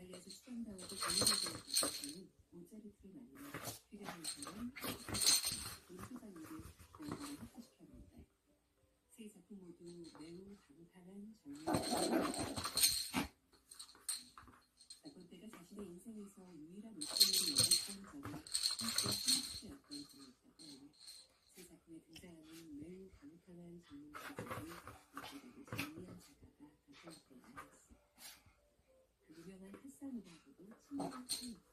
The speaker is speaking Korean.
이탈리아에서 수감당하고 감옥에 들어간 사람은 모차르트를 만나 필요한 돈소장리를 연구를 확보시켰는데 세 작품 모두 매우 감탄한 장면입니다. 나본테가 자신의 인생에서 유일한 웃음을 여겼던 점이 함께 성취였던 점이 있다고 세 작품에 등장하는 매우 감탄한 장면까지 나본테를 정리한 작가가 나타났던 아이였습니다. 그 유명한 카사노바하고도 친밀한 사이입니다.